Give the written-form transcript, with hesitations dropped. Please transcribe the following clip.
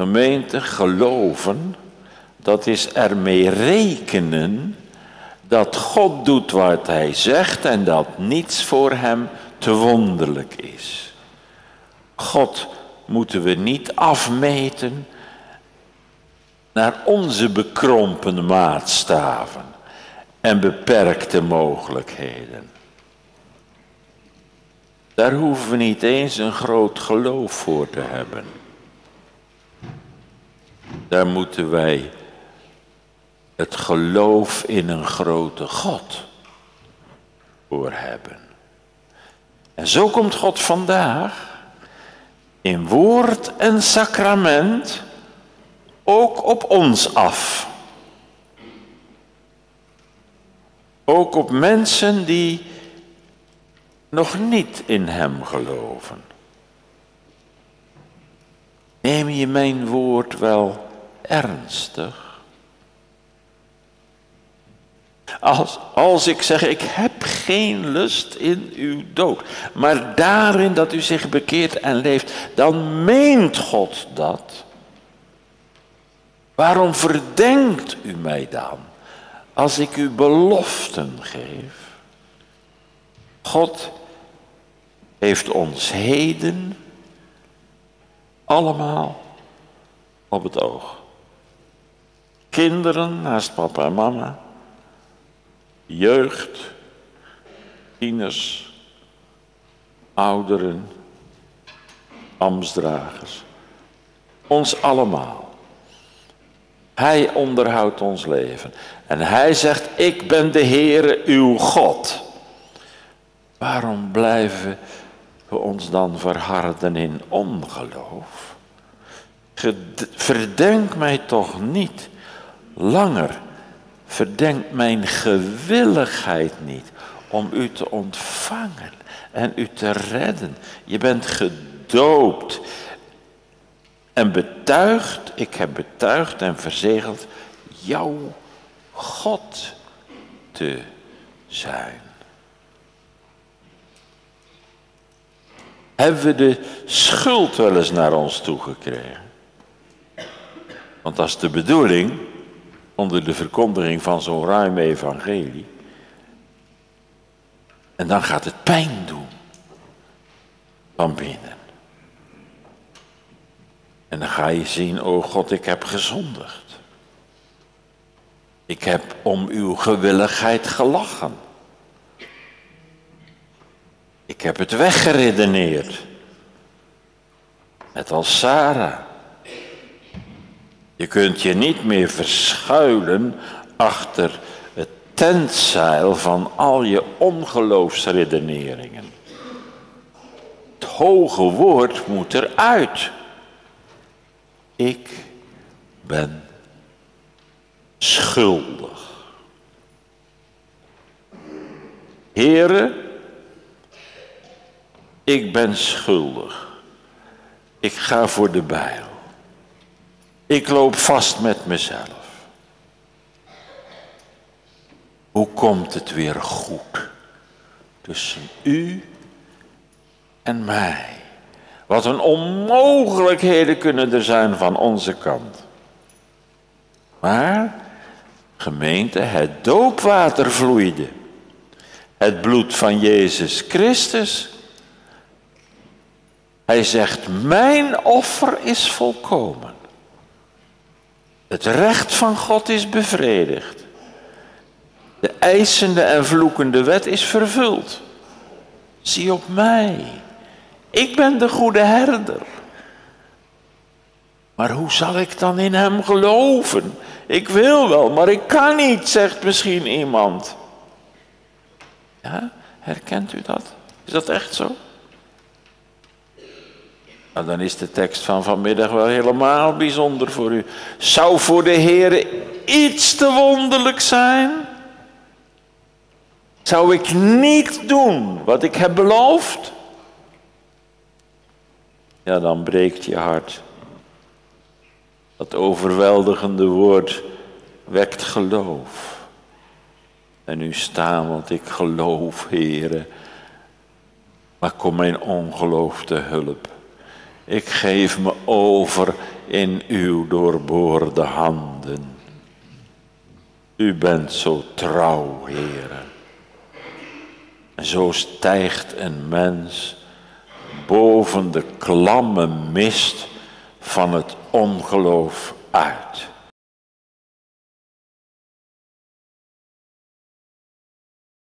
Gemeente, geloven, dat is ermee rekenen dat God doet wat hij zegt en dat niets voor hem te wonderlijk is. God moeten we niet afmeten naar onze bekrompen maatstaven en beperkte mogelijkheden. Daar hoeven we niet eens een groot geloof voor te hebben. Daar moeten wij het geloof in een grote God voor hebben. En zo komt God vandaag in woord en sacrament ook op ons af. Ook op mensen die nog niet in hem geloven. Neem je mijn woord wel ernstig? Als ik zeg, ik heb geen lust in uw dood, maar daarin dat u zich bekeert en leeft, dan meent God dat. Waarom verdenkt u mij dan, als ik u beloften geef? God heeft ons heden allemaal op het oog. Kinderen naast papa en mama, jeugd, tieners, ouderen, ambtsdragers, ons allemaal. Hij onderhoudt ons leven. En hij zegt, ik ben de Heere uw God. Waarom blijven we ons dan verharden in ongeloof? Verdenk mij toch niet langer. Verdenk mijn gewilligheid niet om u te ontvangen en u te redden. Je bent gedoopt en betuigd, ik heb betuigd en verzegeld jouw God te zijn. Hebben we de schuld wel eens naar ons toegekregen? Want dat is de bedoeling onder de verkondiging van zo'n ruim evangelie. En dan gaat het pijn doen van binnen. En dan ga je zien, oh God, ik heb gezondigd. Ik heb om uw gewilligheid gelachen. Ik heb het weggeredeneerd. Net als Sarah. Je kunt je niet meer verschuilen achter het tentzeil van al je ongeloofsredeneringen. Het hoge woord moet eruit. Ik ben schuldig. Heere, ik ben schuldig. Ik ga voor de bijl. Ik loop vast met mezelf. Hoe komt het weer goed tussen u en mij? Wat een onmogelijkheden kunnen er zijn van onze kant. Maar, gemeente, het doopwater vloeide. Het bloed van Jezus Christus. Hij zegt, mijn offer is volkomen. Het recht van God is bevredigd. De eisende en vloekende wet is vervuld. Zie op mij. Ik ben de goede herder. Maar hoe zal ik dan in hem geloven? Ik wil wel, maar ik kan niet, zegt misschien iemand. Ja, herkent u dat? Is dat echt zo? Nou, dan is de tekst van vanmiddag wel helemaal bijzonder voor u. Zou voor de Heere iets te wonderlijk zijn? Zou ik niet doen wat ik heb beloofd? Ja, dan breekt je hart. Dat overweldigende woord wekt geloof. En nu staan, want ik geloof, Heere. Maar kom mijn ongeloof te hulp. Ik geef me over in uw doorboorde handen. U bent zo trouw, Heere. En zo stijgt een mens boven de klamme mist van het ongeloof uit.